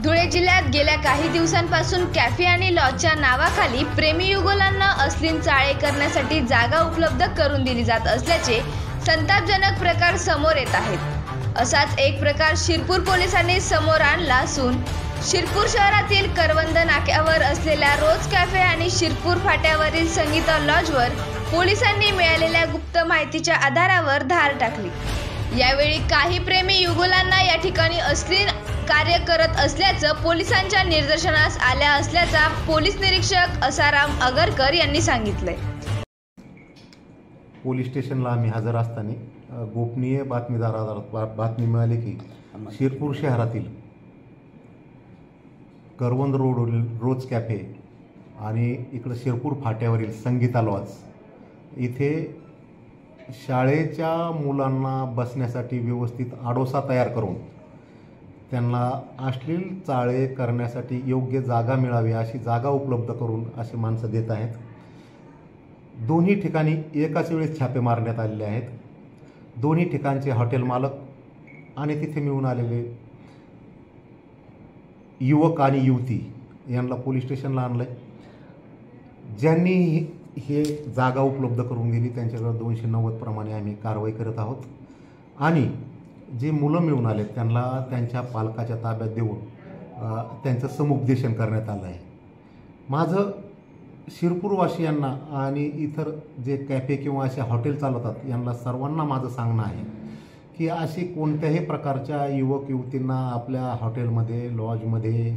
धुळे जिल्ह्यात गेल्या काही दिवसांपासून कॅफे आणि लॉजच्या नावाखाली प्रेमी युगुलांना अश्लील चाळे करण्यासाठी जागा उपलब्ध करून दिली जात असल्याचे संतापजनक प्रकार समोर येत आहेत। असाच एक प्रकार शिरपूर पोलिसांनी समोर आणला असून शिरपूर शहरातील करवंद नाक्यावर असलेल्या रोज कॅफे आणि शिरपूर फाट्यावरील संगीता लॉजवर पोलिसांनी मिळालेल्या गुप्त माहितीच्या आधारावर धाड टाकली। यावेळी काही प्रेमी युगुलांना या ठिकाणी अश्लील कार्य करत असल्याचं पोलिसांच्या निदर्शनास आल्या असल्याचा पोलीस निरीक्षक असाराम अगरकर यांनी सांगितलंय। पोलीस स्टेशनला आम्ही हजर असताना गोपनीय बातमी मिळाली की शिरपूर शहरातील करवंद रोज कॅफे आणि इकडे शिरपूर फाट्यावरील संगीता लॉज इथे शाळेच्या मुलांना बसण्यासाठी व्यवस्थित आडोसा तयार करून त्यांना अश्लील चाळे करण्यासाठी योग्य जागा मिळावी अशी जागा उपलब्ध करून अशी माणसं देत आहेत। दोन्ही ठिकाणी एकाच वेळेस छापे मारण्यात आलेले आहेत। दोन्ही ठिकाणचे हॉटेल मालक आणि तिथे मिळून आलेले युवक आणि युवती यांना पोलीस स्टेशनला आणलं आहे। ज्यांनी हे जागा उपलब्ध करून दिली त्यांच्याकडे 290 प्रमाणे आम्ही कारवाई करत आहोत आणि जे मुलं मिळून आले त्यांना त्यांच्या पालकाच्या ताब्यात देऊन त्यांचं समुपदेशन करण्यात आलं आहे। माझं शिरपूरवासियांना आणि इतर जे कॅफे किंवा असे हॉटेल चालवतात यांना सर्वांना माझं सांगणं आहे की अशी कोणत्याही प्रकारच्या युवक युवतींना आपल्या हॉटेलमध्ये लॉजमध्ये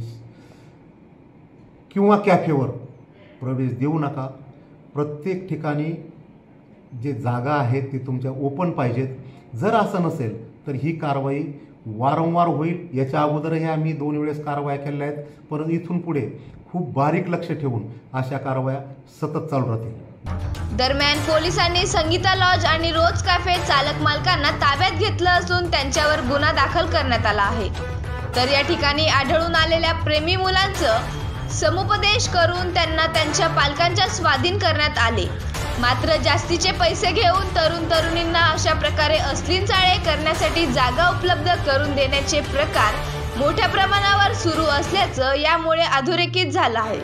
किंवा कॅफेवर प्रवेश देऊ नका। प्रत्येक ठिकाणी जे जागा आहेत ती तुमच्या ओपन पाहिजेत। जर असं नसेल तर ही कारवाई वारंवार होईल। याच्या अगोदरही आम्ही 2 वेळेस कारवाया केल्या आहेत, परंतु इथून पुढे खूप बारीक लक्ष ठेवून अशा कारवाया सतत चालू राहतील। दरम्यान पोलिसांनी संगीता लॉज आणि रोज कॅफे चालक मालकांना ताब्यात घेतलं असून त्यांच्यावर गुन्हा दाखल करण्यात आला आहे। तर या ठिकाणी आढळून आलेल्या प्रेमी मुलांचं समुपदेश करून त्यांना त्यांच्या पालकांच्या स्वाधीन करण्यात आले। मात्र जास्तीचे पैसे घेऊन तरुणींना अशा प्रकारे अश्लील चाळे करण्यासाठी जागा उपलब्ध करून देण्याचे प्रकार मोठ्या प्रमाणावर सुरू असल्याचं यामुळे अधोरेखित झालं आहे।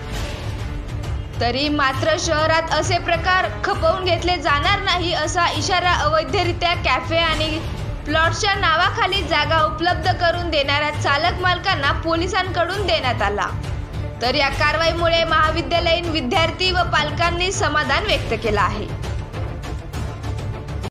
तरी मात्र शहरात असे प्रकार खपवून घेतले जाणार नाही असा इशारा अवैधरित्या कॅफे आणि प्लॉटच्या नावाखाली जागा उपलब्ध करून देणाऱ्या चालक मालकांना पोलिसांकडून देण्यात आला। तर या कारवाईमुळे महाविद्यालयीन विद्यार्थी व पालकांनी समाधान व्यक्त केलं आहे।